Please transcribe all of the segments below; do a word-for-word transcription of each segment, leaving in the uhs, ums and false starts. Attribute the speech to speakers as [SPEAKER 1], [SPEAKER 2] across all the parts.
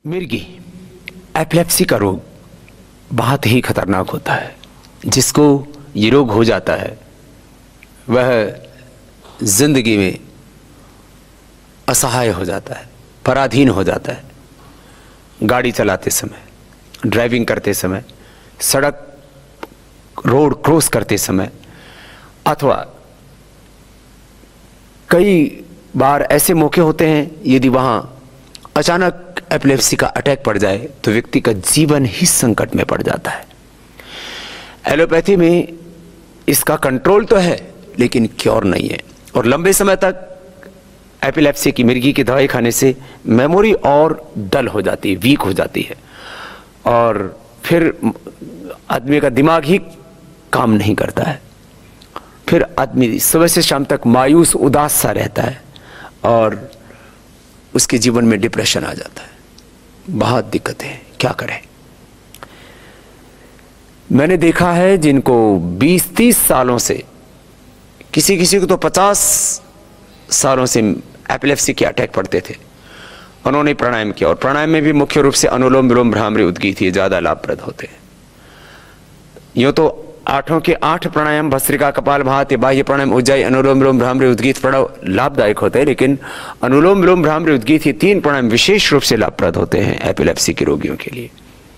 [SPEAKER 1] मिर्गी एपिलेप्सी का रोग बहुत ही खतरनाक होता है। जिसको ये रोग हो जाता है वह जिंदगी में असहाय हो जाता है, पराधीन हो जाता है। गाड़ी चलाते समय, ड्राइविंग करते समय, सड़क रोड क्रॉस करते समय, अथवा कई बार ऐसे मौके होते हैं यदि वहां अचानक एपिलेप्सी का अटैक पड़ जाए तो व्यक्ति का जीवन ही संकट में पड़ जाता है। एलोपैथी में इसका कंट्रोल तो है लेकिन क्योर नहीं है, और लंबे समय तक एपिलेप्सी की मिर्गी की दवाई खाने से मेमोरी और डल हो जाती है, वीक हो जाती है, और फिर आदमी का दिमाग ही काम नहीं करता है। फिर आदमी सुबह से शाम तक मायूस उदास सा रहता है और उसके जीवन में डिप्रेशन आ जाता है। बहुत दिक्कतें हैं, क्या करें। मैंने देखा है जिनको बीस तीस सालों से, किसी किसी को तो पचास सालों से एपिलेप्सी के अटैक पड़ते थे, उन्होंने प्राणायाम किया, और प्राणायाम में भी मुख्य रूप से अनुलोम विलोम भ्रामरी उद्गीत ये ज्यादा लाभप्रद होते हैं। यूं तो आठों के आठ प्राणायाम भस्त्रिका कपालभाति बाह्य प्राणायाम उज्जाई अनुलोम विलोम भ्रामरी उद्गीत प्राणायाम लाभदायक होते हैं, लेकिन अनुलोम विलोम भ्रामरी उद्गीत ये तीन प्राणायाम विशेष रूप से लाभप्रद होते हैं एपिलेप्सी के रोगियों के लिए।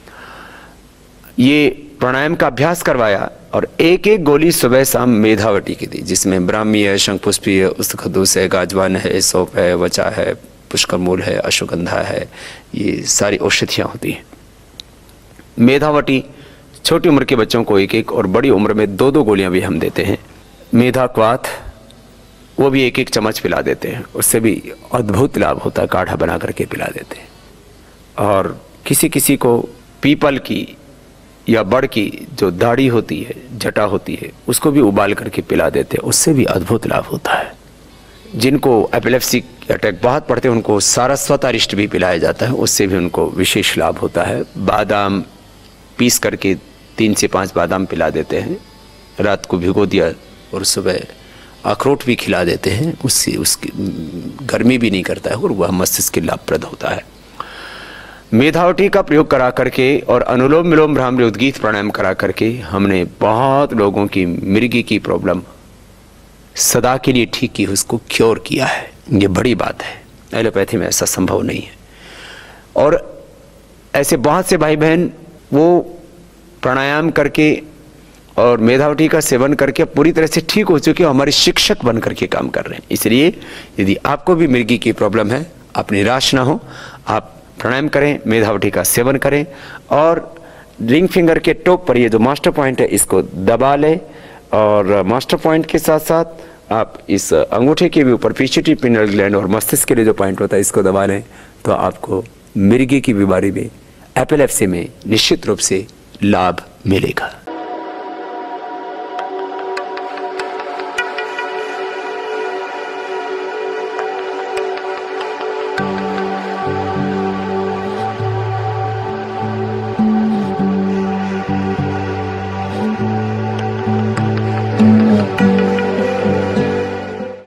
[SPEAKER 1] ये प्राणायाम का अभ्यास करवाया और एक एक गोली सुबह शाम मेधावटी की दी, जिसमें ब्राह्मी है, शंखपुष्पी है, उस्तखदूस है, गाजवान है, सौंफ है, वचा है, पुष्करमूल है, अश्वगंधा है, ये सारी औषधियां होती हैं। मेधावटी छोटी उम्र के बच्चों को एक एक और बड़ी उम्र में दो दो गोलियां भी हम देते हैं। मेधा क्वाथ वो भी एक एक चम्मच पिला देते हैं, उससे भी अद्भुत लाभ होता है, काढ़ा बना करके पिला देते हैं। और किसी किसी को पीपल की या बड़ की जो दाढ़ी होती है, जटा होती है, उसको भी उबाल करके पिला देते हैं, उससे भी अद्भुत लाभ होता है। जिनको एपिलेप्सी अटैक बहुत पड़ते हैं उनको सारस्वत अरिष्ट भी पिलाया जाता है, उससे भी उनको विशेष लाभ होता है। बादाम पीस करके तीन से पांच बादाम पिला देते हैं, रात को भिगो दिया और सुबह अखरोट भी खिला देते हैं, उससे उसकी गर्मी भी नहीं करता है और वह मस्तिष्क के लाभप्रद होता है। मेधावटी का प्रयोग करा करके और अनुलोम विलोम भ्रामरी उद्गीत प्राणायाम करा करके हमने बहुत लोगों की मिर्गी की प्रॉब्लम सदा के लिए ठीक की, उसको क्योर किया है। ये बड़ी बात है, एलोपैथी में ऐसा संभव नहीं है। और ऐसे बहुत से भाई बहन वो प्राणायाम करके और मेधावटी का सेवन करके पूरी तरह से ठीक हो चुके, हमारे शिक्षक बन करके काम कर रहे हैं। इसलिए यदि आपको भी मिर्गी की प्रॉब्लम है, आप निराश ना हो, आप प्राणायाम करें, मेधावटी का सेवन करें, और रिंग फिंगर के टॉप पर ये जो मास्टर पॉइंट है इसको दबा लें, और मास्टर पॉइंट के साथ साथ आप इस अंगूठे के भी ऊपर पीछे पिनल ग्लैंड और मस्तिष्क के लिए जो पॉइंट होता है इसको दबा लें, तो आपको मिर्गी की बीमारी में, एपिलेप्सी में निश्चित रूप से लाभ मिलेगा।